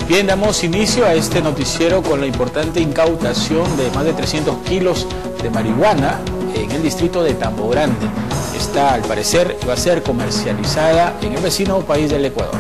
Bien, damos inicio a este noticiero con la importante incautación de más de 300 kilos de marihuana en el distrito de Tambo Grande. Esta, al parecer, va a ser comercializada en el vecino país del Ecuador.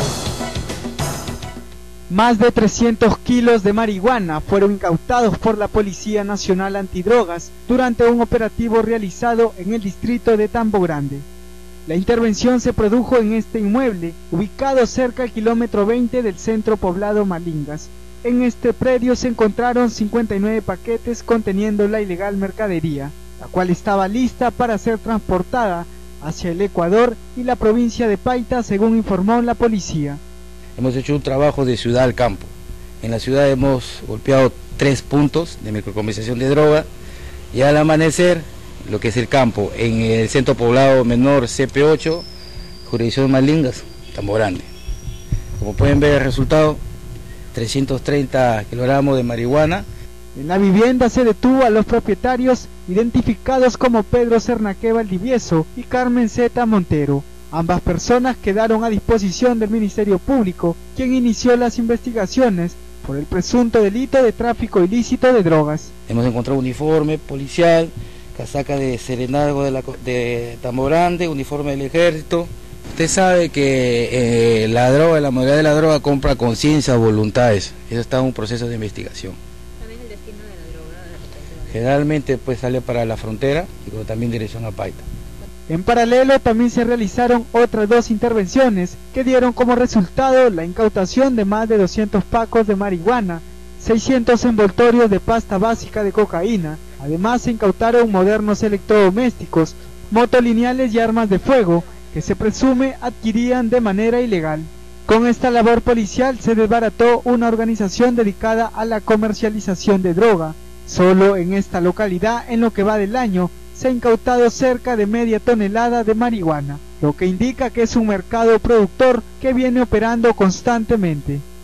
Más de 300 kilos de marihuana fueron incautados por la Policía Nacional Antidrogas durante un operativo realizado en el distrito de Tambo Grande. La intervención se produjo en este inmueble, ubicado cerca al kilómetro 20 del centro poblado Malingas. En este predio se encontraron 59 paquetes conteniendo la ilegal mercadería, la cual estaba lista para ser transportada hacia el Ecuador y la provincia de Paita, según informó la policía. Hemos hecho un trabajo de ciudad al campo. En la ciudad hemos golpeado 3 puntos de microcomercialización de droga y al amanecer lo que es el campo, en el centro poblado menor CP8, jurisdicción Malingas, Tambo Grande. Como pueden ver el resultado, 330 kilogramos de marihuana. En la vivienda se detuvo a los propietarios identificados como Pedro Cernaque Valdivieso y Carmen Z. Montero. Ambas personas quedaron a disposición del Ministerio Público, quien inició las investigaciones por el presunto delito de tráfico ilícito de drogas. Hemos encontrado uniforme policial, casaca de serenazgo de Tambo Grande, uniforme del ejército. Usted sabe que la mayoría de la droga compra conciencia o voluntades. Eso está en un proceso de investigación. ¿También el destino de la droga? Generalmente pues sale para la frontera y también dirección a Paita. En paralelo también se realizaron otras 2 intervenciones que dieron como resultado la incautación de más de 200 pacos de marihuana, 600 envoltorios de pasta básica de cocaína. Además se incautaron modernos electrodomésticos, motolineales y armas de fuego que se presume adquirían de manera ilegal. Con esta labor policial se desbarató una organización dedicada a la comercialización de droga. Solo en esta localidad, en lo que va del año, se ha incautado cerca de media tonelada de marihuana, lo que indica que es un mercado productor que viene operando constantemente.